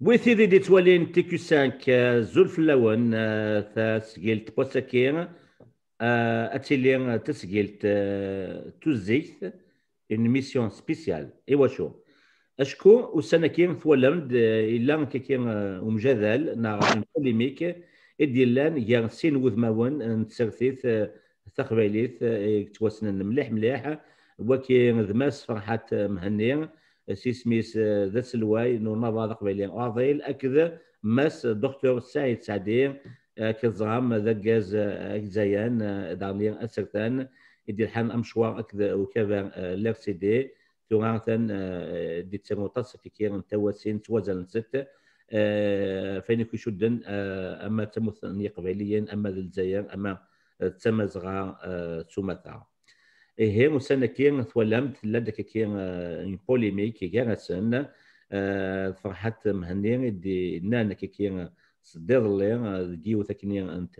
ويثيري دي توالين تيكو 5 زولف اللون تسجيلت بوساكين اتيلي تسجيلت توزيث une mission spéciale ايوا شو اشكو وسنكين ثولمد الا كيكين ومجادل نا بوليميك ديال يا سين وذماون نتسرثيث تقبيليث توسن مليح وكي ذماس فرحات مهنيه سيسميس ذات سلواي نورمال قبيلين اضيل اكذا ماس دكتور سعيد سعدي كزرام ذا جاز اجزايان دارلين اسرتان يدير حان امشوار اكذا وكذا لير سي دي توغانثن دي تسموطاس كيكير تواسين توازن ست فين كيشدن اما تمثل قبيليا اما الجزائر اما تمزغا سومتا هي مسنكين ثولمت لدك كين بوليميك كيغاسن فرحت مهنين دي نانا كيكين صدر لي جيو ثكنين انت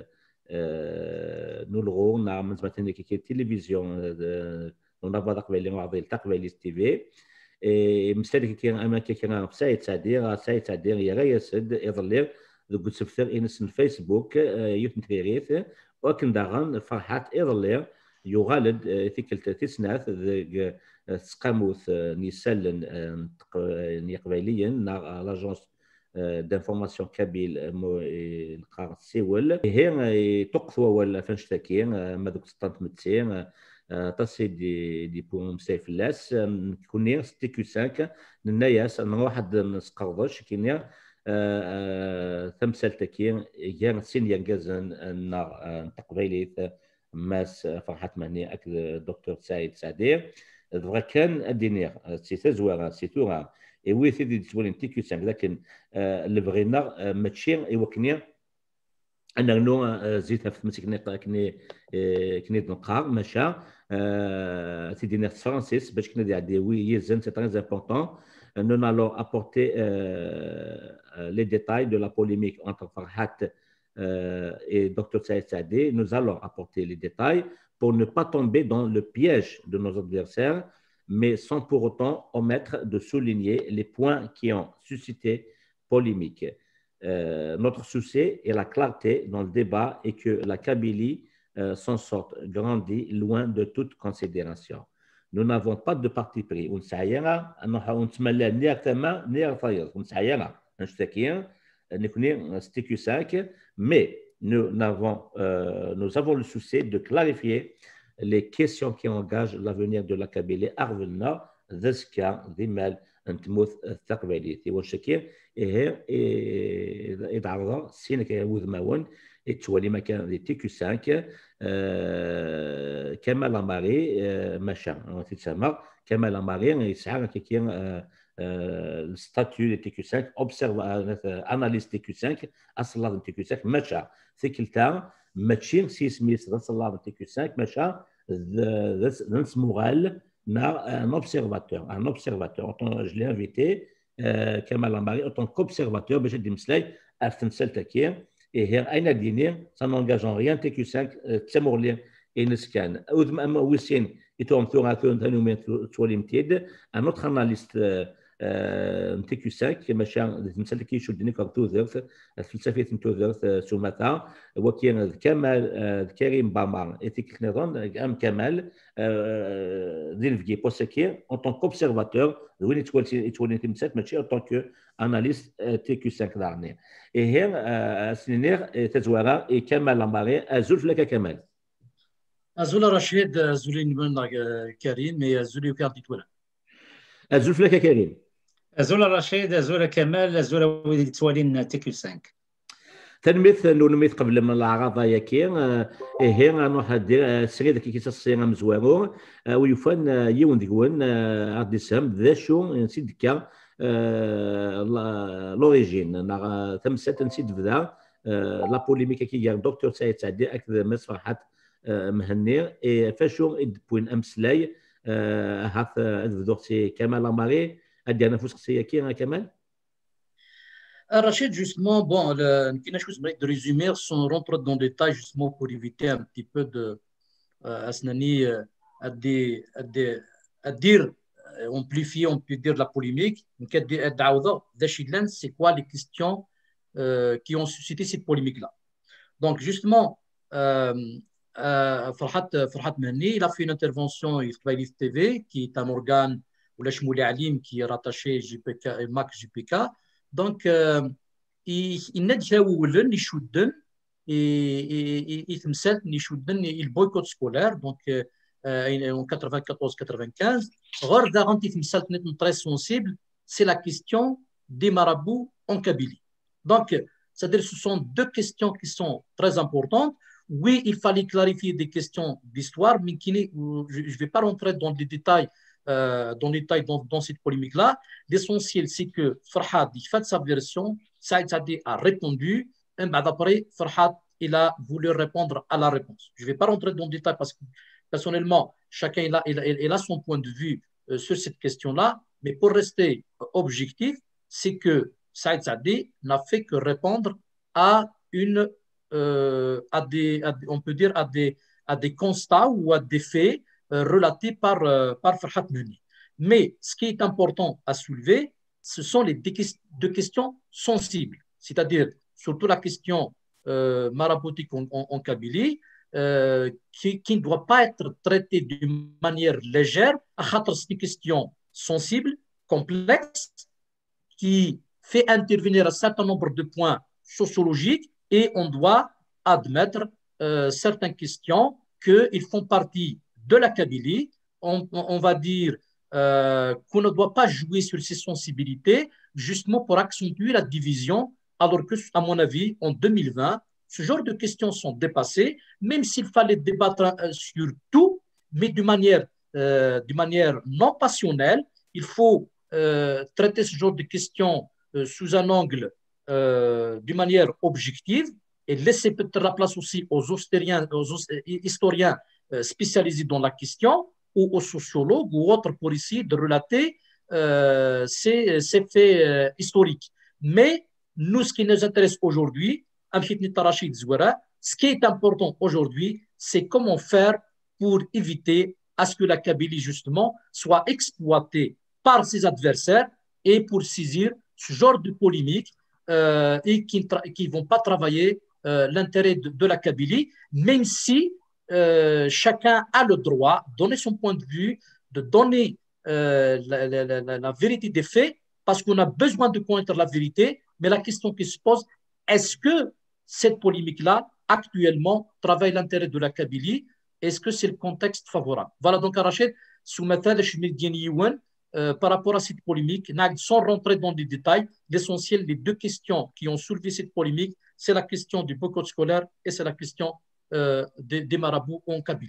نولغو نعم زعما كي تلفزيون ونبغى قبيله نعطي تقبيل تي في مستلك كي اما كي سايت سادير يا غيسد يظلر ذوك سفتر انس الفيسبوك يوتنتريث وكن داغن فرحات يظلر يغالد ثيكل تسناث سقاموث نيسال قبيليا لاجونس دانفورماسيون كابيل القار سيول هي تقوى ولا فنشتكي ما دوك سطانت متسين تصي دي بوم سيف لاس كوني ستيكو 5 الناس انا واحد نسقرضش كينيا ثمثال تكين يا سين ينجزن النار تقبيلي ماس فرحات مهني اكل الدكتور سعيد سعدير دغا كان الدينير سي تزوار سي تورا اي وي سيدي تولين تيكو 5 لكن البغينا ماتشي يوكني انا نو زيتها في مسكني كني نقار ماشا سيدي نير فرانسيس باش كنا دي وي يزن سي تري امبورطون nous allons apporter les détails de la polémique entre Farhat et Dr Saïd Saadé. Nous allons apporter les détails pour ne pas tomber dans le piège de nos adversaires, mais sans pour autant omettre de souligner les points qui ont suscité polémique. Notre souci est la clarté dans le débat et que la Kabylie s'en sorte grandie loin de toute considération. Nous n'avons pas de parti pris. On s'aïra, ni Aktama, ni Arfayaz. On s'aïra, un ch'takien, un stiku 5, mais nous avons le souci de clarifier les questions qui engagent l'avenir de la Kabylie. Arvelna, Zeska, Dimal, Antmouth, Thakbali. Et Washakir, et d'Arva, Sinaka Woudmawan, et Tchouali Makan, des TQ5, Kamal Amari, machin, on dit ça marque, Kamal Amari, et ça, qui est le statut de TQ5, analyse TQ5, Assalat de TQ5, machin. C'est qu'il t'a, machin, 6 000, Assalat de TQ5, machin, Nans Moural, un observateur. Je l'ai invité, Kamal Amari, en tant qu'observateur, j'ai dit, Mslay, Aftemsel Takir. Et un adinir, ça n'engage en rien TQ5 تسمورلي إنسكان أودم أما ويسين يتوم ثورة ثانومين توليمتيد un autre analyste TQ5 ماشان مثل كي يشدني كارتوزرث فلسفة توزرث سوماتا وكين كمال كريم بامار إثيك نظام أم كمال ديلفجي بوسكي en tant qu'observateur وين يتولي تمثل ماشي en tant qu'analyste TQ5 دارني et هنا سنير تزوارا كمال لامباري أزول لك كمال أزول رشيد أزولي نبنا كريم مي أزولي وكارتي تولا أزول لك كريم أزول رشيد أزول كمال أزول ويدي توالين تيكو 5 تنميث نميث قبل من العراضة يكين هنا نروح سريد كي كيسصينا مزوارو ويفن يون ديون عاد سام ذا شو نسيت كا لوريجين ثمسات نسيت بدا لا بوليميك كي جا دكتور سعيد سعدي اكثر مسرحات مهني فاشو بوين امسلاي هاث دوختي كمال اماري ادي انا فوسقسيه كي كمال Rachid, justement, bon, de résumer sans rentrer dans le détail, justement, pour éviter un petit peu de Asnani à dire amplifier, on peut dire, la polémique. C'est quoi les questions qui ont suscité cette polémique-là? Donc, justement, Farhat Mehni, il a fait une intervention sur Kbaili TV, qui est un organe, ou la Shmouli Alim, qui est rattaché JPK et MAC JPK. Donc, il n'a déjà eu يشدن يتمثل يشدن البويكوت scolaire donc en 94-95 غير داغنتي تمثلت نت très sensible c'est la question des marabouts en Kabylie. Donc, c'est-à-dire ce sont deux questions qui sont très importantes. Oui, il fallait clarifier des questions d'histoire, mais je ne vais pas rentrer dans les détails dans cette polémique-là. L'essentiel, c'est que Farhad, il fait sa version, Saïd Saadi a répondu, et après, Farhad, il a voulu répondre à la réponse. Je ne vais pas rentrer dans le détail parce que, personnellement, chacun il a son point de vue sur cette question-là, mais pour rester objectif, c'est que Saïd Saadi n'a fait que répondre à on peut dire à des constats ou à des faits relatés par Farhat Mehni. Mais ce qui est important à soulever, ce sont les deux questions sensibles, c'est-à-dire surtout la question maraboutique en Kabylie, qui ne doit pas être traitée d'une manière légère, c'est une question sensible, complexe, qui fait intervenir un certain nombre de points sociologiques et on doit admettre certaines questions qu'ils font partie de la Kabylie. On va dire qu'on ne doit pas jouer sur ces sensibilités justement pour accentuer la division, alors que, à mon avis, en 2020, ce genre de questions sont dépassées, même s'il fallait débattre sur tout, mais de manière non passionnelle. Il faut traiter ce genre de questions sous un angle d'une manière objective et laisser peut-être la place aussi aux historiens spécialisés dans la question ou aux sociologues ou autres pour essayer de relater ces faits historiques. Mais nous, ce qui nous intéresse aujourd'hui, ce qui est important aujourd'hui, c'est comment faire pour éviter à ce que la Kabylie, justement, soit exploitée par ses adversaires et pour saisir ce genre de polémique et qui ne vont pas travailler l'intérêt de la Kabylie, même si chacun a le droit de donner son point de vue, de donner la vérité des faits, parce qu'on a besoin de connaître la vérité, mais la question qui se pose, est-ce que cette polémique-là, actuellement, travaille l'intérêt de la Kabylie? Est-ce que c'est le contexte favorable? Voilà, donc, Rachid, par rapport à cette polémique, sans rentrer dans les détails, l'essentiel, les deux questions qui ont soulevé cette polémique, c'est la question du boycott scolaire et c'est la question des marabouts en Kabylie.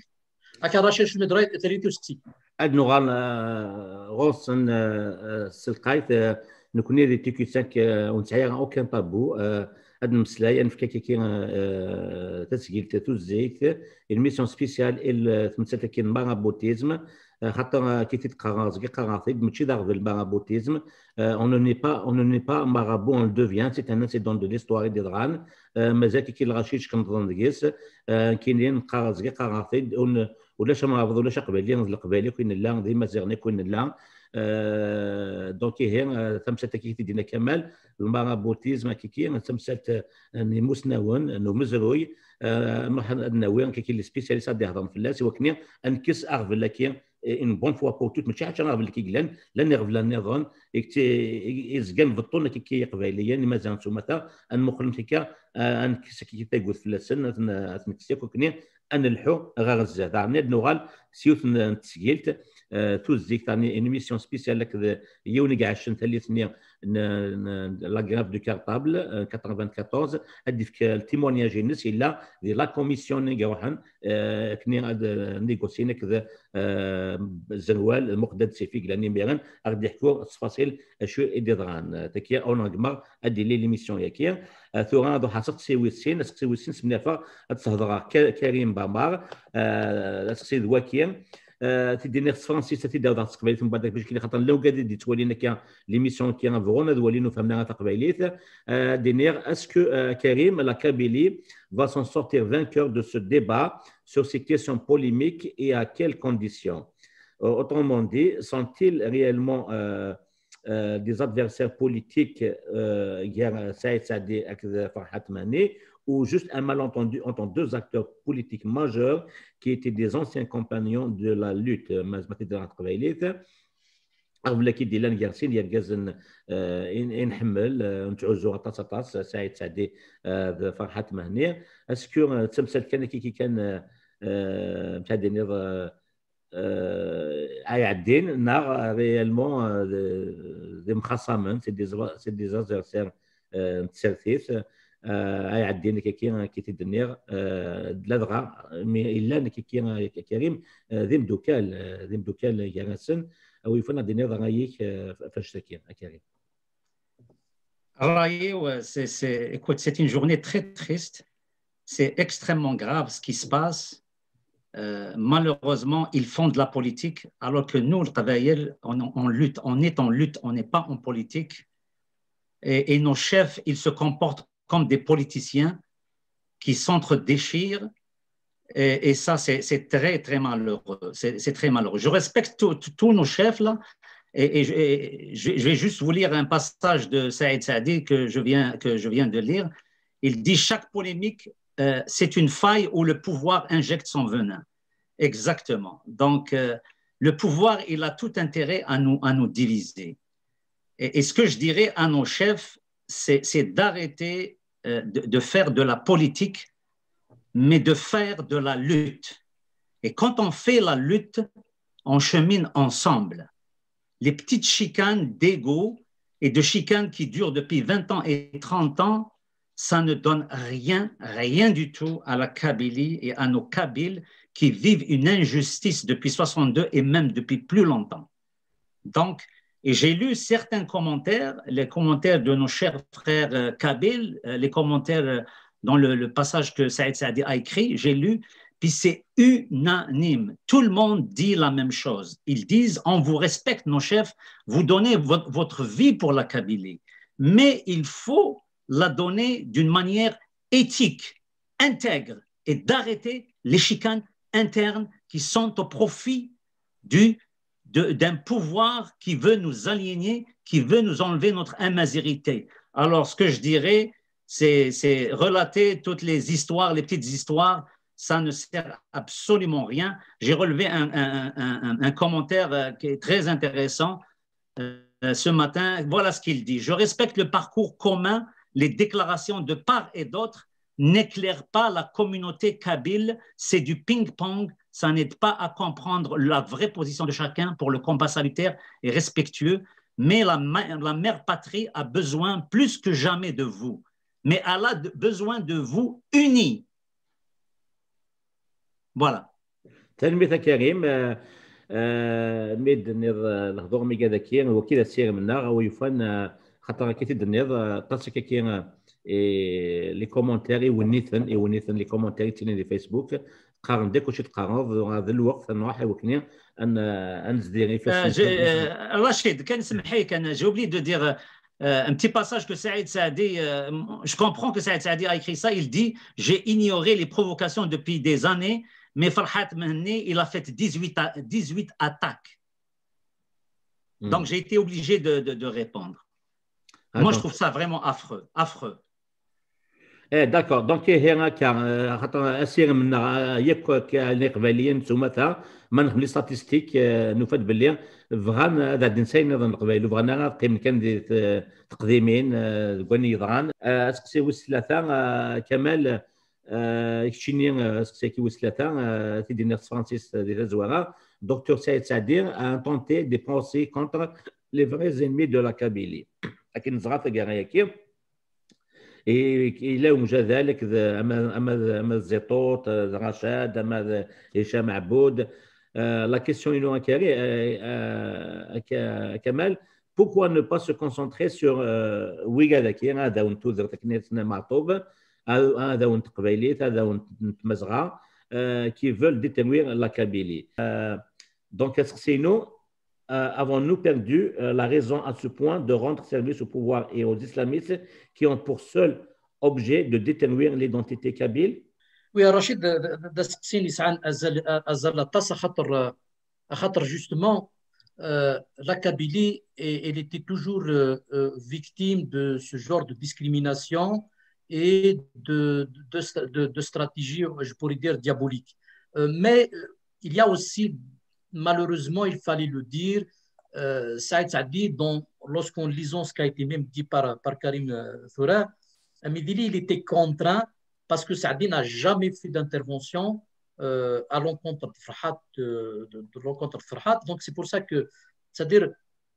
نغال غوصن سلقايت نكوني دي تيكوساك ونسعيا اوكان طابو هاد المسلايا نفكاكي كي تسجيل توزيك الميسيون سبيسيال تمثل كي المارابوتيزم خاطر كي تتقراص كي قراصي ماشي داغ المارابوتيزم on ne n'est pas marabout, on le devient. C'est un incident de l'histoire et des drames. مازال كي الغشيش كنظن ديس كاينين قراص كي قراصي ولا شمرابض ولا شقبالي القبالي كاين لا ديما زغني كاين لا دونك هي تمثلت كي دينا كمال المارابوتيزم كي تمثلت مسنون نو مزروي النوين كي لي سبيسياليست دي هضم فلاس وكني انكس اغفل لكي ان بون فوا بور توت ماشي حتى نغفل كي قلان لا نغفل النظام يزقن بالطون كي قبايليا مازال نتوما ان مخلم كي انكس كي تقول فلاسن تنكسيك وكني ان الحو غازا دعني نوغال سيوت نتسجيلت توزيك ثاني ايميسيون سبيسيال لك يوني عشان ثالثني لا غراف دو كارطابل 94 ادي في التيمونياج الناس الا دي لا كوميسيون يروحن كني نيغوسينا كذا زنوال المقدد سيفيك لاني ميران غادي يحكوا التفاصيل شو ادران تكيا اون غمار ادي لي ليميسيون ياكيا ثوران دو حاسق سيويسين سمنافا تهضر كريم بامار سيد واكيا تديني فرانسيس تداو داك تقبيليت من بعد باش كاين خاطر لو قادي دي تولينا كي ليميسيون كي فغونا دولينو فهمنا تقبيليت دينير اسكو كريم la Kabylie va s'en sortir vainqueur de ce débat sur ces questions polémiques et à quelles conditions. Autrement dit, sont-ils réellement des adversaires politiques, Saïd Saadi et Farhat Mani, ou juste un malentendu entre deux acteurs politiques majeurs qui étaient des anciens compagnons de la lutte ولا كيدير لنا جالسين ديال جازن نحمل نتعوزو طاس سعيد سعدي فرحات مهنيه اسكو تمثل كان كي كان تاع دينير عادين نا ريالمون دي مخاصمين سي دي زازيرسير نتسرتيس عادين كي تدنير دلادغا مي الا كي كريم ذي مدوكال جالسين او يفنا دينير رايك فاش ساكن كريم Écoute, c'est une journée très triste. C'est extrêmement grave ce qui se passe. Malheureusement, ils font de la politique, alors que nous, le Tabaïel, on lutte, on est en lutte, on n'est pas en politique. Et nos chefs, ils se comportent comme des politiciens qui s'entre-déchirent. Et ça, c'est très, très malheureux. C'est très malheureux. Je respecte tous nos chefs, là. Et je vais juste vous lire un passage de Saïd Saadi que je viens de lire. Il dit « Chaque polémique, c'est une faille où le pouvoir injecte son venin. » Exactement. Donc, le pouvoir, il a tout intérêt à nous diviser. Et ce que je dirais à nos chefs, c'est d'arrêter de faire de la politique, mais de faire de la lutte. Et quand on fait la lutte, on chemine ensemble. Les petites chicanes d'ego et de chicanes qui durent depuis 20 ans et 30 ans, ça ne donne rien du tout à la Kabylie et à nos Kabyles qui vivent une injustice depuis 62 et même depuis plus longtemps. Donc, et j'ai lu certains commentaires, les commentaires de nos chers frères Kabyles, les commentaires dans le passage que Saïd Saadi a écrit, j'ai lu, puis c'est unanime. Tout le monde dit la même chose. Ils disent, on vous respecte, nos chefs, vous donnez votre vie pour la Kabylie, mais il faut la donner d'une manière éthique, intègre, et d'arrêter les chicanes internes qui sont au profit d'un pouvoir qui veut nous aliéner, qui veut nous enlever notre imazérité. Alors, ce que je dirais, c'est relater toutes les histoires, les petites histoires, ça ne sert absolument rien. J'ai relevé un commentaire qui est très intéressant ce matin. Voilà ce qu'il dit. Je respecte le parcours commun, les déclarations de part et d'autre n'éclairent pas la communauté kabyle, c'est du ping-pong, ça n'aide pas à comprendre la vraie position de chacun pour le combat salutaire et respectueux, mais la mère patrie a besoin plus que jamais de vous, mais elle a besoin de vous unis. Voilà. تلميذ كريم ميد الهضور ميكا ذكي وكذا سير منا ويفان خاطر كي تدنيض طاسك كي لي كومونتير يونيثن لي كومونتير تيني دي فيسبوك قارن ديك واش تقارن هذا الوقت نروح وكني ان زديري رشيد كان سمحي كان j'ai oublié de dire un petit passage que Saïd Saadi, je comprends que Saïd Saadi a écrit ça, il dit « J'ai ignoré les provocations depuis des années, mais Farhat Mehni, il a fait 18 attaques. » Donc, j'ai été obligé de répondre. Moi, je trouve ça vraiment affreux, affreux. D'accord. Donc, هنا كان خاطر اسير من ياك القباليين نتوما ما نخلي ستاتستيك نفاد باللي فغان هذا الانسان نظن القبائل فغانا قيم كان تقديمين كوني يضغان سقسي وسلاثه كمال كشيني سقسي وسلاثه تيدينا فرانسيس دي زوارا دكتور سعيد سعدي a tenté de penser contre les vrais ennemis de la Kabylie لكن زغاط كاع إلا وجا ذلك أما الزيطوط رشاد أما هشام عبود la question Kamal, pourquoi ne pas se concentrer sur ويغاداكي هذا ونتوذر تكنيتنا معطوب هذا ونتقبيليت هذا ونتمزغا qui veulent détruire la Kabylie. Donc, avons-nous perdu la raison à ce point de rendre service au pouvoir et aux islamistes qui ont pour seul objet de détruire l'identité kabyle? Oui, Rachid, دسقسيني سعان أزل التص خطر Justement, la Kabylie, elle était toujours victime de ce genre de discrimination et de stratégies, je pourrais dire, diaboliques. Mais il y a aussi, malheureusement, il fallait le dire, Saïd Saadi, lorsqu'on lisant ce qui a été même dit par Karim Foura, Amidili, il était contraint parce que Saadi n'a jamais fait d'intervention à l'encontre de Farhat, l'encontre de Farhat. Donc c'est pour ça que, c'est-à-dire,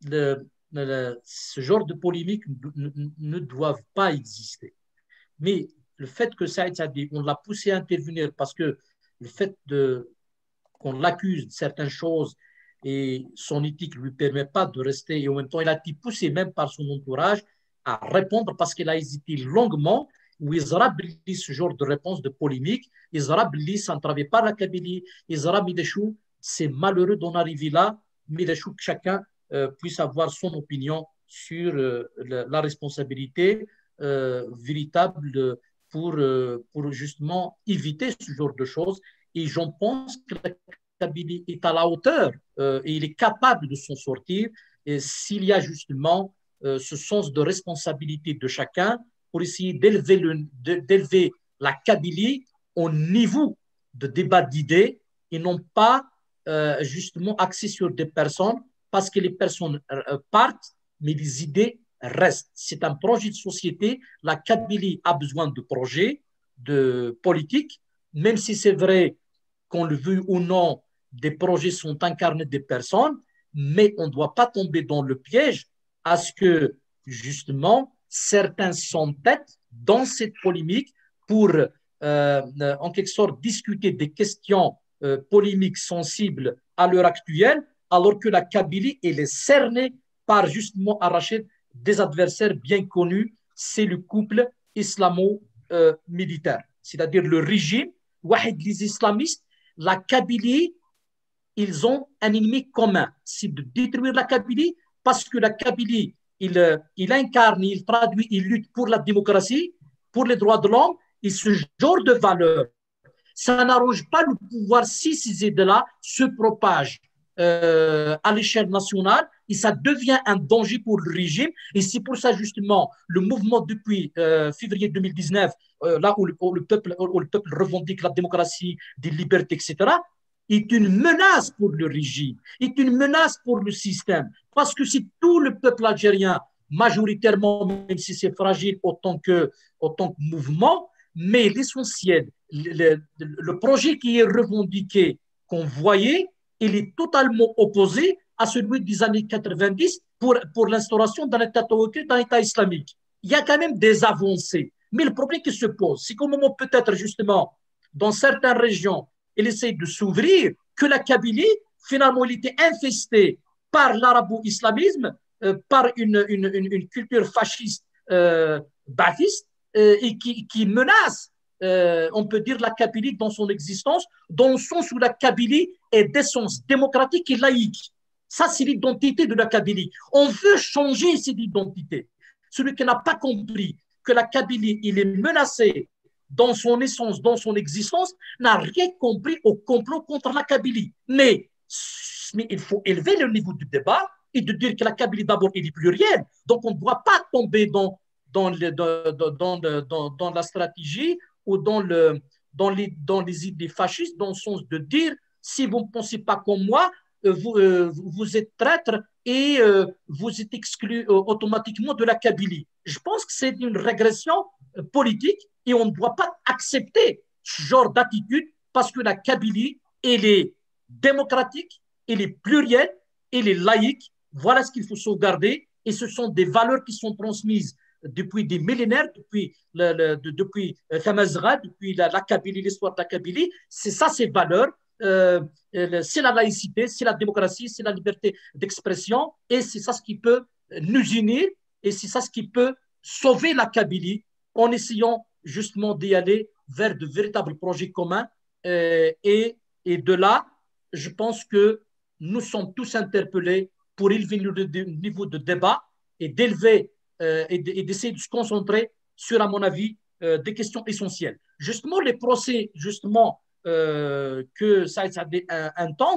ce genre de polémiques ne doivent pas exister. Mais le fait que Saïd Saadi, on l'a poussé à intervenir parce que le fait qu'on l'accuse de certaines choses et son éthique ne lui permet pas de rester, et en même temps, il a été poussé même par son entourage à répondre parce qu'il a hésité longuement. ويزرع باللي ce genre de réponse de polémique, يزرع باللي ça ne travaille pas la Kabylie, يزرع Mideshou, c'est malheureux d'en arriver là, Mideshou que chacun puisse avoir son opinion sur la responsabilité véritable pour justement éviter ce genre de choses. Et j'en pense que la Kabylie est à la hauteur et il est capable de s'en sortir s'il y a justement ce sens de responsabilité de chacun pour essayer d'élever la Kabylie au niveau de débat d'idées et non pas justement axé sur des personnes parce que les personnes partent, mais les idées restent. C'est un projet de société. La Kabylie a besoin de projets, de politique, même si c'est vrai qu'on le veut ou non, des projets sont incarnés des personnes, mais on ne doit pas tomber dans le piège à ce que justement certains s'entêtent dans cette polémique pour en quelque sorte discuter des questions polémiques sensibles à l'heure actuelle, alors que la Kabylie elle est cernée par justement arracher des adversaires bien connus, c'est le couple islamo-militaire, c'est-à-dire le régime, les islamistes, la Kabylie, ils ont un ennemi commun, c'est de détruire la Kabylie parce que la Kabylie il incarne, il traduit, il lutte pour la démocratie, pour les droits de l'homme, et ce genre de valeurs, ça n'arrange pas le pouvoir si ces idées-là se propagent à l'échelle nationale, et ça devient un danger pour le régime, et c'est pour ça justement le mouvement depuis février 2019, là où le peuple revendique la démocratie, des libertés, etc., est une menace pour le régime, est une menace pour le système. Parce que c'est tout le peuple algérien, majoritairement, même si c'est fragile autant que mouvement, mais l'essentiel, le projet qui est revendiqué, qu'on voyait, il est totalement opposé à celui des années 90 pour l'instauration d'un État tawakkul, d'un État islamique. Il y a quand même des avancées. Mais le problème qui se pose, c'est qu'au moment peut-être justement, dans certaines régions, il essaie de s'ouvrir, que la Kabylie, finalement, il était infesté par l'arabo-islamisme, par une culture fasciste, ba'athiste, et qui menace, on peut dire, la Kabylie dans son existence, dans le sens où la Kabylie est d'essence démocratique et laïque. Ça, c'est l'identité de la Kabylie. On veut changer cette identité. Celui qui n'a pas compris que la Kabylie, il est menacé dans son essence, dans son existence, n'a rien compris au complot contre la Kabylie. Mais il faut élever le niveau du débat et de dire que la Kabylie, d'abord, elle est plurielle. Donc, on ne doit pas tomber dans la stratégie ou dans les idées fascistes, dans le sens de dire, si vous ne pensez pas comme moi, vous êtes traître et vous êtes exclu automatiquement de la Kabylie. Je pense que c'est une régression politique et on ne doit pas accepter ce genre d'attitude parce que la Kabylie, elle est démocratique, elle est plurielle, elle est laïque. Voilà ce qu'il faut sauvegarder et ce sont des valeurs qui sont transmises depuis des millénaires, depuis Tamazgha, depuis la Kabylie, l'histoire de la Kabylie. C'est ça ces valeurs. C'est la laïcité, c'est la démocratie, c'est la liberté d'expression et c'est ça ce qui peut nous unir et c'est ça ce qui peut sauver la Kabylie en essayant justement d'y aller vers de véritables projets communs et de là, je pense que nous sommes tous interpellés pour élever le niveau de débat et d'élever et d'essayer de se concentrer sur, à mon avis, des questions essentielles. Justement, les procès, justement, que Saïd Saadi intente,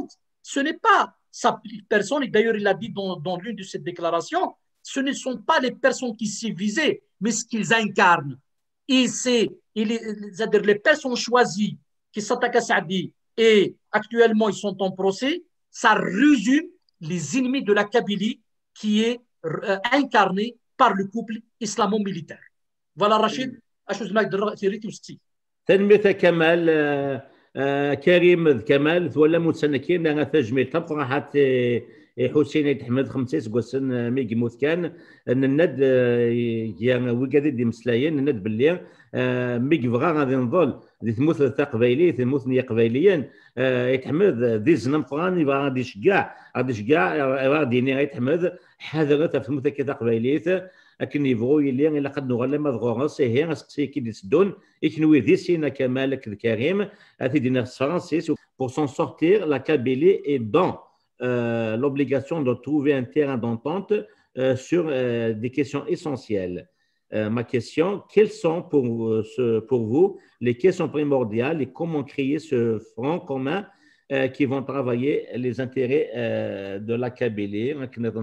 Ce n'est pas sa personne, et d'ailleurs il a dit dans l'une de ses déclarations, ce ne sont pas les personnes qui sont visées, mais ce qu'ils incarnent. Et c'est-à-dire les personnes choisies qui s'attaquent à Saadi et actuellement ils sont en procès, ça résume les ennemis de la Kabylie qui est incarné par le couple islamo-militaire. Voilà Rachid, أشوز معك دراسة وستي. تنمية كمال كريم كمال ولا متسنكين لأن تجميل تبقى حتى حسين يتحمد 5 سكوسن ميجي موت كان ان الند يا وكادي دي مسلايين الند باللي ميجي بغا غادي نظل دي تموت تقبايلي تموت نيا قبايليا يتحمد دي زنم فغاني غادي يشكاع غادي يتحمد حاضر تموت كي تقبايليت لكن يبغوا يلي الا قد نغلا ما ضغوغ سي هي سقسي كي ديسدون يكنوي ذي سينا كمال كريم هذه دينا فرانسيس pour s'en sortir la Kabylie est dans l'obligation de trouver un terrain d'entente sur des questions essentielles. Ma question, quelles sont pour vous les questions primordiales et comment créer ce front commun qui vont travailler les intérêts de la Kabylie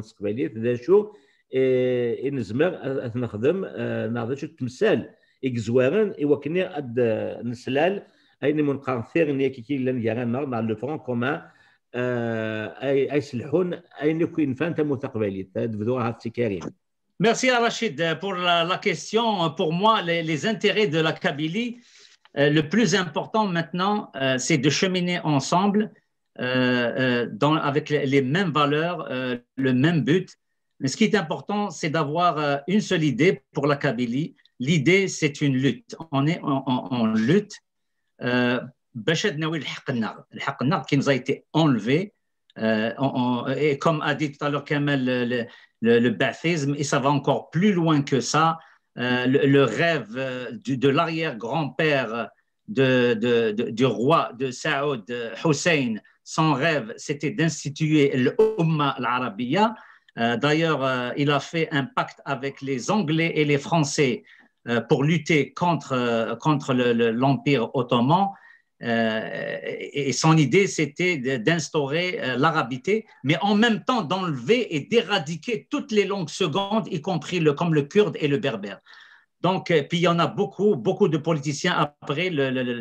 نزمر نخدم نعرف شو التمثال إجزوارن إوكني أد نسلال أين منقار ثير نيكي لن يرانا مع لو فرون كومان أي سلحون أين يكون فانت مستقبلي تبدوها هاتي كريم. Merci Rachid pour la question. Pour moi, les intérêts de la Kabylie, le plus important maintenant, c'est de cheminer ensemble avec les mêmes valeurs, le même but. Mais ce qui est important, c'est d'avoir une seule idée pour la Kabylie. L'idée, c'est une lutte. On est en lutte. Bachad Nawi al-Haqnar qui nous a été enlevé. Et comme a dit tout à l'heure Kamel, le baptisme, et ça va encore plus loin que ça. Le rêve de l'arrière-grand-père du roi de Saoud, Hussein, son rêve, c'était d'instituer l'Umma al-Arabiya. D'ailleurs, il a fait un pacte avec les Anglais et les Français pour lutter contre l'Empire ottoman. Et son idée, c'était d'instaurer l'arabité, mais en même temps d'enlever et d'éradiquer toutes les langues secondes, y compris comme le kurde et le berbère. Donc, puis il y en a beaucoup de politiciens après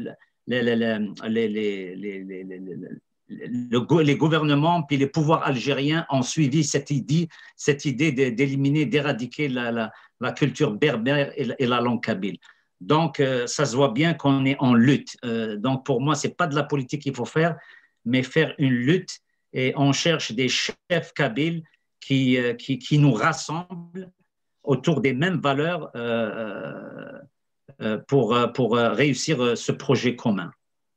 les gouvernements puis les pouvoirs algériens ont suivi cette idée d'éliminer, d'éradiquer la culture berbère et la langue kabyle. Donc, ça se voit bien qu'on est en lutte. Donc, pour moi, ce n'est pas de la politique qu'il faut faire, mais faire une lutte et on cherche des chefs kabyles qui nous rassemblent autour des mêmes valeurs pour réussir ce projet commun.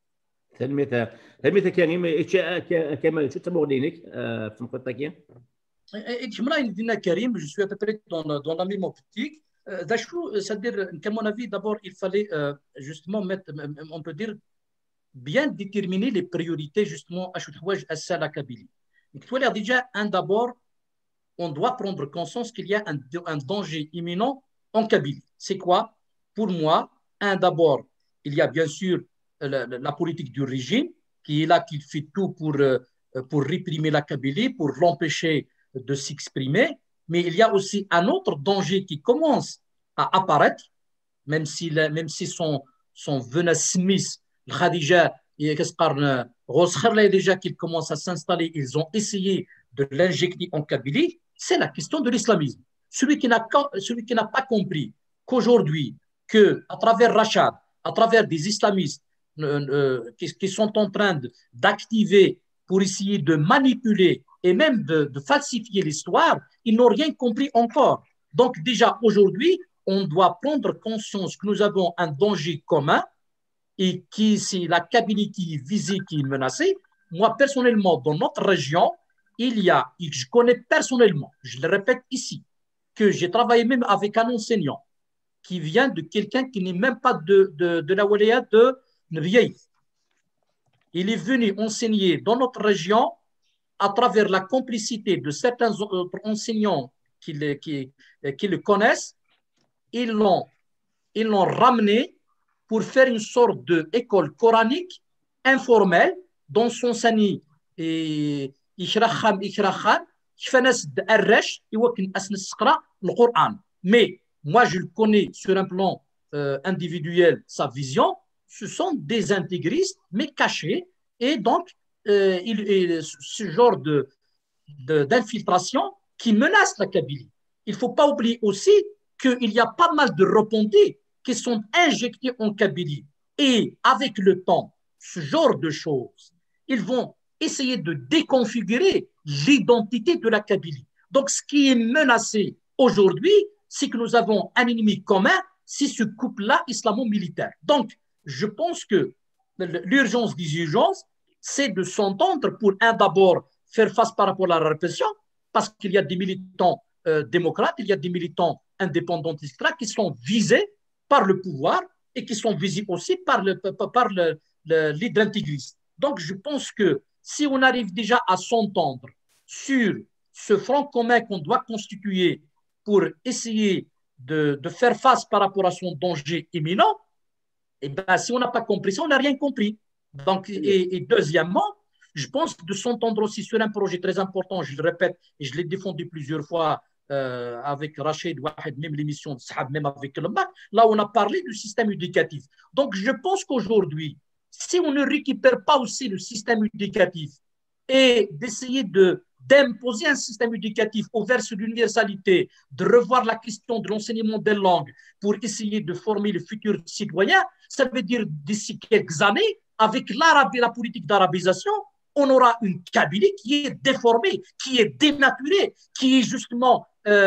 هل كريم كمال شو تبغى لينك في المخططين؟ Karim, je suis à peu près dans la même optique. C'est-à-dire qu'à mon avis, d'abord, il fallait justement on peut dire, bien déterminer les priorités justement à la Kabylie. Déjà, d'abord, on doit prendre conscience qu'il y a un danger imminent en Kabylie. C'est quoi? Pour moi, d'abord, il y a bien sûr la politique du régime qui est là, qui fait tout pour réprimer la Kabylie, pour l'empêcher de s'exprimer. Mais il y a aussi un autre danger qui commence à apparaître, même si son Vena Smith, Khadija et déjà qu'il commence à s'installer, ils ont essayé de l'injecter en Kabylie, c'est la question de l'islamisme. Celui qui n'a pas compris qu'aujourd'hui, à travers Rachad, à travers des islamistes qui sont en train d'activer pour essayer de manipuler et même de falsifier l'histoire, ils n'ont rien compris encore. Donc déjà aujourd'hui, on doit prendre conscience que nous avons un danger commun et que c'est la Kabylie qui est visée, qui est menacée. Moi, personnellement, dans notre région, je connais personnellement, je le répète ici, que j'ai travaillé même avec un enseignant qui vient de quelqu'un qui n'est même pas de la Walaya de Nriaï. Il est venu enseigner dans notre région à travers la complicité de certains autres enseignants qui le connaissent. Ils l'ont ramené pour faire une sorte d'école coranique informelle dont s'enseignait يشرخان كيف ناس الرش يوكن أسنس تقرأ القرآن. Mais moi je le connais sur un plan individuel, sa vision, ce sont des intégristes mais cachés, et donc ce genre d'infiltration qui menace la Kabylie. Il ne faut pas oublier aussi qu'il y a pas mal de repentis qui sont injectés en Kabylie. Et avec le temps, ce genre de choses, ils vont essayer de déconfigurer l'identité de la Kabylie. Donc, ce qui est menacé aujourd'hui, c'est que nous avons un ennemi commun, c'est ce couple-là islamo-militaire. Donc, je pense que l'urgence des urgences, c'est de s'entendre pour, d'abord, faire face par rapport à la répression, parce qu'il y a des militants démocrates, il y a des militants indépendantistes qui sont visés par le pouvoir et qui sont visés aussi par l'idée intégriste. Donc, je pense que si on arrive déjà à s'entendre sur ce front commun qu'on doit constituer pour essayer de faire face par rapport à son danger imminent, et ben, si on n'a pas compris ça, on n'a rien compris. Donc, et deuxièmement, je pense de s'entendre aussi sur un projet très important, je le répète, et je l'ai défendu plusieurs fois avec Rachid Wahed, même l'émission de Sahab, même avec le MAC, là on a parlé du système éducatif. Donc je pense qu'aujourd'hui, si on ne récupère pas aussi le système éducatif et d'essayer d'imposer un système éducatif ouvert sur l'universalité, de revoir la question de l'enseignement des langues pour essayer de former le futur citoyen, ça veut dire d'ici quelques années, avec l'Arabie, la politique d'arabisation, on aura une Kabylie qui est déformée, qui est dénaturée, qui est justement,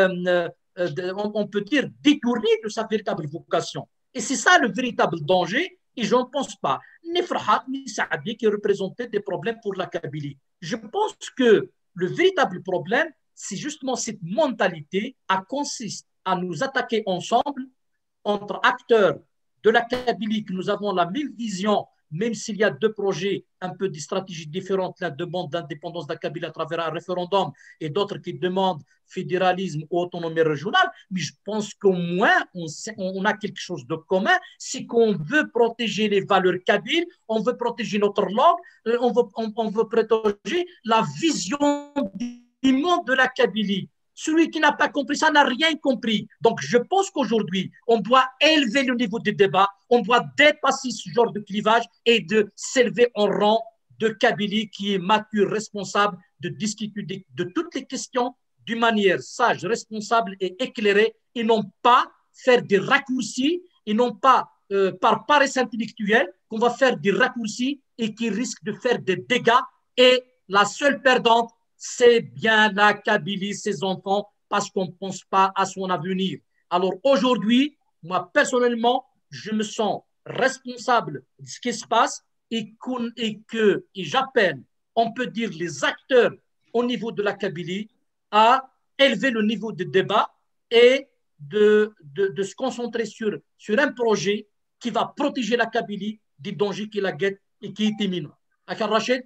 on peut dire, détournée de sa véritable vocation. Et c'est ça le véritable danger, et je n'en pense pas. Ni Farhat, ni Saadi qui représentaient des problèmes pour la Kabylie. Je pense que le véritable problème, c'est justement cette mentalité qui consiste à nous attaquer ensemble, entre acteurs de la Kabylie, que nous avons la même vision, même s'il y a deux projets, un peu des stratégies différentes, l'un demande l'indépendance de la Kabylie à travers un référendum et d'autres qui demandent fédéralisme ou autonomie régionale, mais je pense qu'au moins on a quelque chose de commun, c'est qu'on veut protéger les valeurs kabyles, on veut protéger notre langue, on veut protéger la vision du monde de la Kabylie. Celui qui n'a pas compris ça n'a rien compris. Donc, je pense qu'aujourd'hui, on doit élever le niveau du débat, on doit dépasser ce genre de clivage et de s'élever en rang de Kabylie qui est mature, responsable, de discuter de toutes les questions d'une manière sage, responsable et éclairée, et non pas faire des raccourcis, et non pas par paresse intellectuelle qu'on va faire des raccourcis et qui risquent de faire des dégâts. Et la seule perdante, c'est bien la Kabylie, ses enfants, parce qu'on ne pense pas à son avenir. Alors aujourd'hui, moi personnellement, je me sens responsable de ce qui se passe et j'appelle, on peut dire, les acteurs au niveau de la Kabylie à élever le niveau de débat et de se concentrer sur un projet qui va protéger la Kabylie des dangers qui la guettent et qui est imminent. Akar Rachid,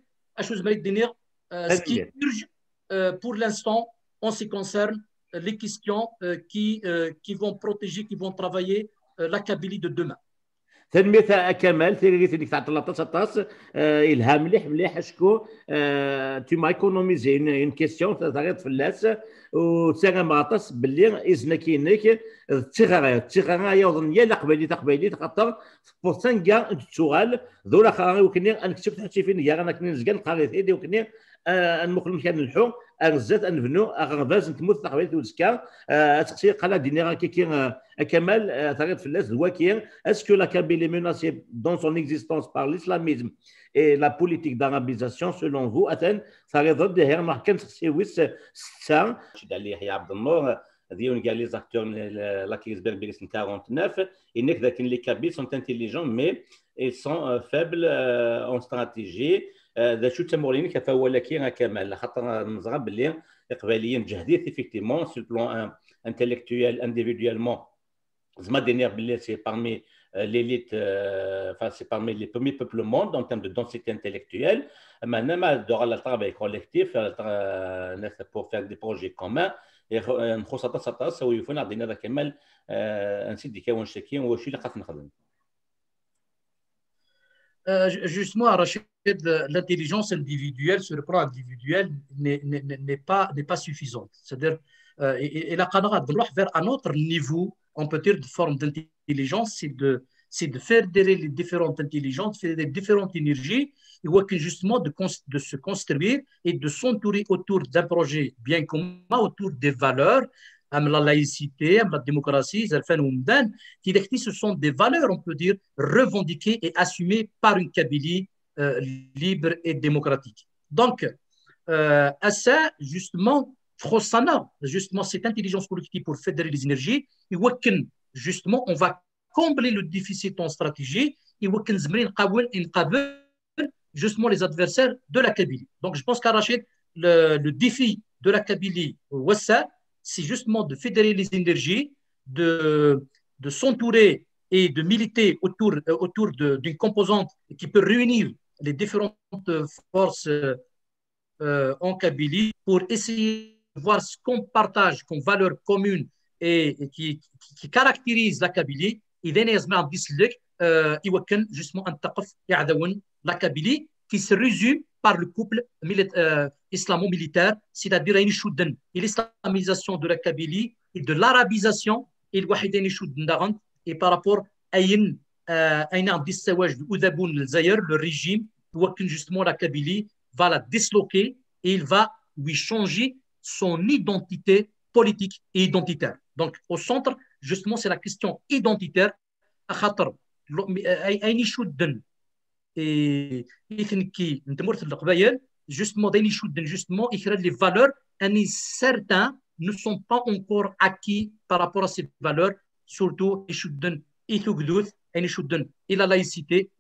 ce qui urge pour l'instant en ce qui concerne les questions qui vont protéger, qui vont travailler la Kabylie de demain. تنمية كمال ثيريت ديك تاع 13 الهام مليح شكو tu m'as économisé une question تغير فلاس وتسرى مغطس باللي إزنا كينيك التغاغا يوضن يا قبيلي خاطر بورسانكا السؤال ذولا خاغي وكني نكتب حتى فين يا انا كني نزكن قاري ثيدي وكني المخل كان نلحو أغزات أنفنو أغنفاز نتموت تقبيل توزكا تقصير قال دينيرا كي كمال تغير فلاس الواكير est-ce que la Kabylie est menacée dans son existence par l'islamisme et la politique d'arabisation selon vous Athènes تغير ضد هير ما كان تسيويس سا دالي يحيى عبد النور هذيون قال لي زاكتور لا كيزبر بيليس 49 انك ذاك les Kabyles sont intelligents mais ils sont faibles en stratégie ذا شو تمورين كفا ولكن كمال خاطر نزغى باللي القبائليين جهديت effectivement sur le plan intellectuel individuellement زعما دينير باللي سي parmi l'élite enfin c'est parmi les premiers peuples au monde en termes de densité intellectuelle maintenant دور على travail collectif pour faire des projets communs نخص تاع سويفون عندنا هذا كمال نسيت كون شكين واش اللي قاعد نخدم justement Rachid l'intelligence individuelle sur le plan individuel n'est pas suffisante. C'est-à-dire, et la qana'a de vers un autre niveau, on peut dire, de forme d'intelligence, c'est de fédérer les différentes intelligences, fédérer les différentes énergies, et justement de se construire et de s'entourer autour d'un projet bien commun, autour des valeurs, la laïcité, la démocratie, ce sont des valeurs, on peut dire, revendiquées et assumées par une Kabylie libre et démocratique. Donc, à ça, justement, justement, cette intelligence collective pour fédérer les énergies, et justement, on va combler le déficit en stratégie et justement les adversaires de la Kabylie. Donc, je pense qu'à Rachid, le défi de la Kabylie, c'est justement de fédérer les énergies, de s'entourer et de militer autour d'une composante qui peut réunir les différentes forces en Kabylie pour essayer de voir ce qu'on partage comme valeur commune et qui caractérise la Kabylie. justement la Kabylie qui se résume par le couple islamo-militaire, c'est-à-dire l'islamisation de la Kabylie et de l'arabisation et par rapport à le régime, justement la Kabylie va la disloquer et il va lui changer son identité politique et identitaire. Donc au centre, justement, c'est la question identitaire. Et justement, les valeurs, certains ne sont pas encore acquis par rapport à ces valeurs, surtout et la laïcité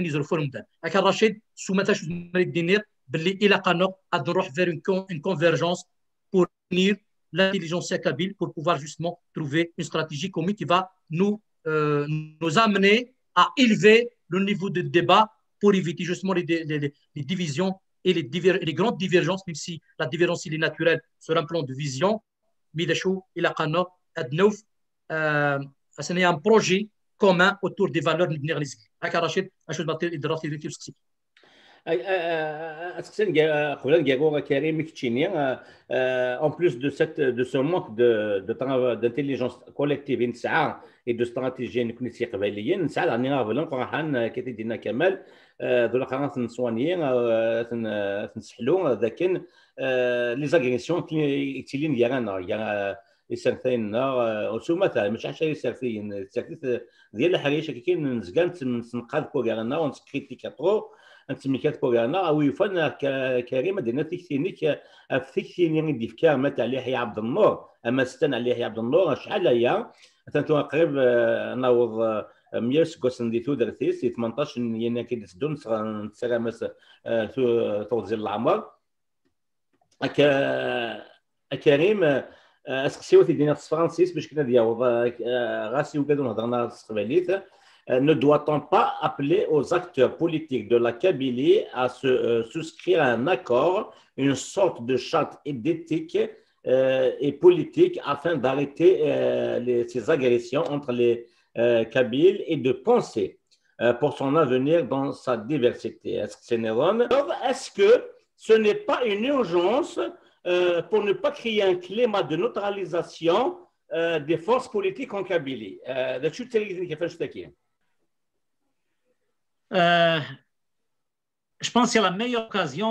vers une convergence pour unir l'intelligence kabyle pour pouvoir justement trouver une stratégie commune qui va nous amener à élever le niveau de débat pour éviter justement les divisions et les grandes divergences, même si la divergence est naturelle sur un plan de vision. C'est un projet commun autour des valeurs négligées. En plus de ce manque d'intelligence collective et de stratégie les agressions يسرثين وسو مثلا مش عشان يسرثين ديال الحريشه كي كاين نزكانت نقاد كوغانا ونسكريتيكا طرو انت ميكات كوغانا او يفن كريمه دينا تيكتينيك افيكتيني دي فكار مات على يحيى عبد النور اما ستن على يحيى عبد النور شحال هي تنتو قريب ناوض 100 سكوسن دي تو درتيس 18 ينا كيدسدون نتسلامس توزيل العمر كريم اسقسيو تيدينا فرانسيس باش كنا دياوض غاسي وكادو نهضرنا السقباليت ne doit-on pas appeler aux acteurs politiques de la Kabylie à se souscrire à un accord, une sorte de charte d'éthique et politique afin d'arrêter ces agressions entre les Kabyles et de penser pour son avenir dans sa diversité. Est-ce que c'est Néron? Est-ce que ce n'est pas une urgence pour ne pas créer un climat de neutralisation des forces politiques en Kabylie? Je pense que c'est la meilleure occasion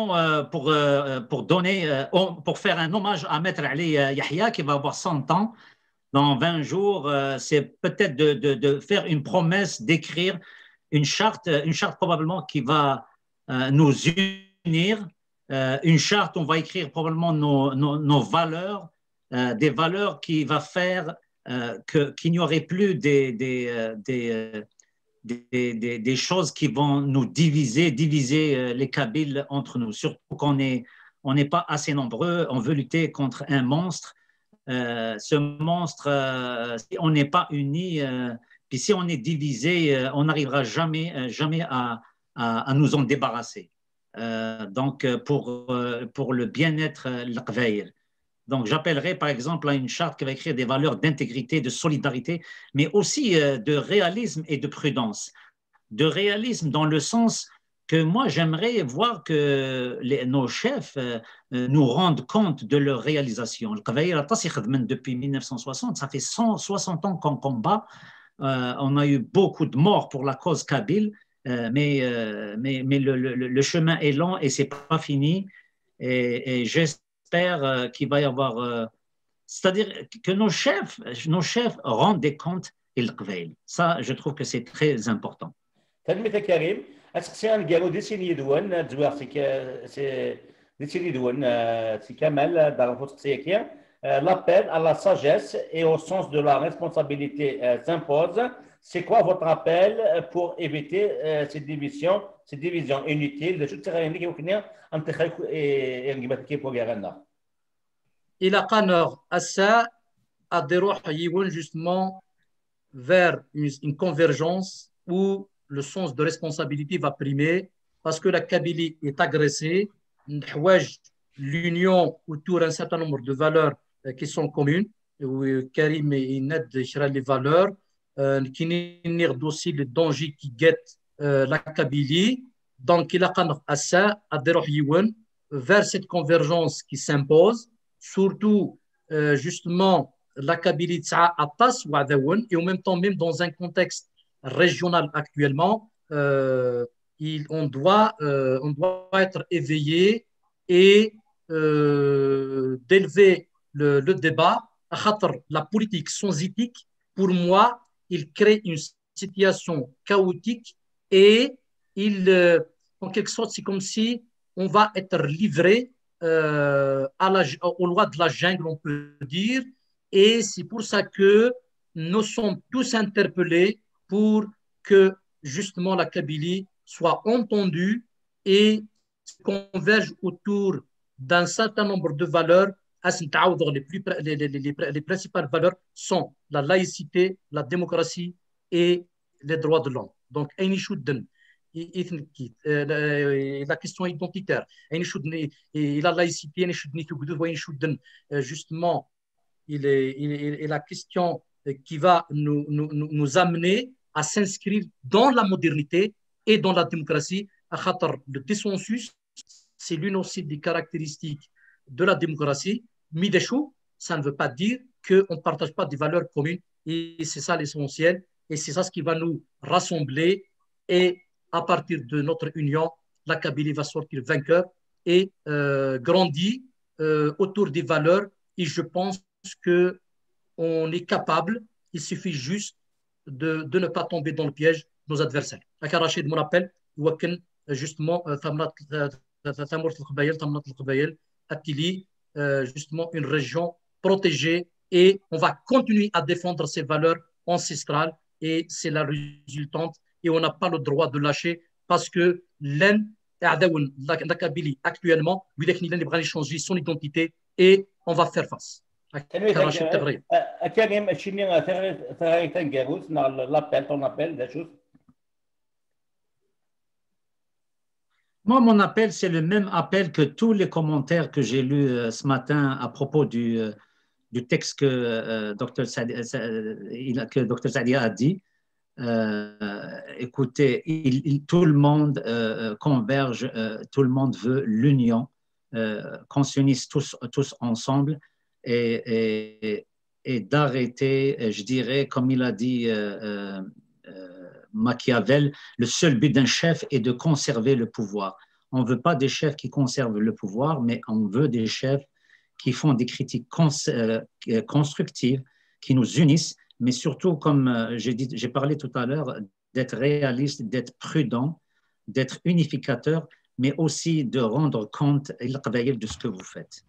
pour faire un hommage à Maître Ali Yahya qui va avoir 100 ans dans 20 jours. C'est peut-être de faire une promesse, d'écrire une charte probablement qui va nous unir. Une charte, on va écrire probablement nos valeurs, des valeurs qui va faire qu'il n'y aurait plus des choses qui vont nous diviser les Kabyles entre nous. Surtout qu'on n'est pas assez nombreux, on veut lutter contre un monstre. Ce monstre, si on n'est pas unis, puis si on est divisé, on n'arrivera jamais à nous en débarrasser. Donc, pour le bien-être l'Aqvaïr. Donc, j'appellerai par exemple à une charte qui va écrire des valeurs d'intégrité, de solidarité, mais aussi de réalisme et de prudence. De réalisme dans le sens que moi, j'aimerais voir que nos chefs nous rendent compte de leur réalisation. Depuis 1960, ça fait 160 ans qu'on combat. On a eu beaucoup de morts pour la cause kabyle, mais le chemin est long et c'est pas fini. Et j'espère qu'il va y avoir... c'est-à-dire que nos chefs rendent des comptes il-Qbaïl. Ça, je trouve que c'est très important. تلميذ كريم اسقسي قالوا دي سيني دوان تزوار سي دي سيني دوان سي كمال dans votre siècle l'appel à la sagesse et au sens de la responsabilité s'impose. C'est quoi votre appel pour éviter ces divisions inutiles de toutes ces qui يمكن ان تخلق ينجبت كيف وغيرنا الى قانر الساعه اديروح يون justement vers une convergence où le sens de responsabilité va primer parce que la Kabylie est agressée. L'union autour d'un certain nombre de valeurs qui sont communes. Karim aide les valeurs. Qui n'est aussi le danger qui guette la Kabylie. Donc, il a à ça, vers cette convergence qui s'impose, surtout justement la Kabylie à Tas et en même temps, même dans un contexte régional actuellement, on doit être éveillé et d'élever le débat. La politique sans éthique, pour moi, il crée une situation chaotique et en quelque sorte, c'est comme si on va être livré aux lois de la jungle, on peut dire. Et c'est pour ça que nous sommes tous interpellés pour que justement la Kabylie soit entendue et converge autour d'un certain nombre de valeurs. Les principales valeurs sont la laïcité, la démocratie et les droits de l'homme. Donc, la question identitaire, la laïcité, justement, il la question qui va nous amener à s'inscrire dans la modernité et dans la démocratie. Le dissensus, c'est l'une aussi des caractéristiques de la démocratie. Mideshou, ça ne veut pas dire qu'on ne partage pas des valeurs communes et c'est ça l'essentiel et c'est ça ce qui va nous rassembler et à partir de notre union, la Kabylie va sortir vainqueur et grandir autour des valeurs et je pense qu'on est capable, il suffit juste de ne pas tomber dans le piège de nos adversaires. Rachid, mon appel, justement, justement une région protégée et on va continuer à défendre ces valeurs ancestrales et c'est la résultante et on n'a pas le droit de lâcher parce que la Kabylie actuellement, il va changer son identité et on va faire face. Moi, mon appel, c'est le même appel que tous les commentaires que j'ai lus ce matin à propos du texte que Dr Sadia a dit. Écoutez, tout le monde converge, tout le monde veut l'union, qu'on s'unisse tous ensemble et d'arrêter, je dirais, comme il a dit Machiavel, le seul but d'un chef est de conserver le pouvoir. On ne veut pas des chefs qui conservent le pouvoir, mais on veut des chefs qui font des critiques constructives, qui nous unissent, mais surtout, comme j'ai parlé tout à l'heure, d'être réaliste, d'être prudent, d'être unificateur, mais aussi de rendre compte de ce que vous faites.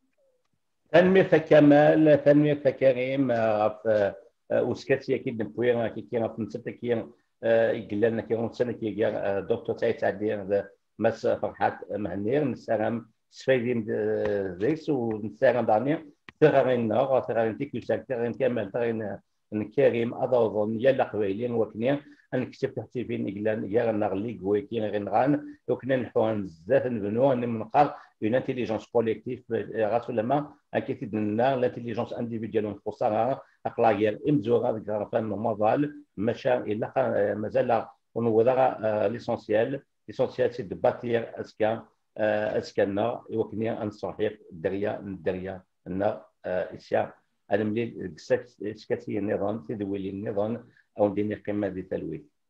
يقلنا كيرون سنه كيجا دكتور سعيد سعدي مس فرحات مهنير نسلم سفيدين زيس ونسلم داني تغارين نار تغارين تيكوساك تغارين كمال تغارين كريم اضوضن يلا قبيلين وكنيا نكتب تحتي فين يقلنا يا نغلي كويكين غير نغان وكنا نحوان بزاف نبنوا نقال une intelligence collective راسولما اكيد لنا l'intelligence individuelle نخصها اقلاير امزوغا ديك فان مازال مشى الا مازال ونوضع l'essentiel ليسونسيال سي دو باتير اسكاننا وكني انصحيق الدريه ان اشياء انا ملي سكاتي النظام تدوي النظام او ندير قيمه دي تلوي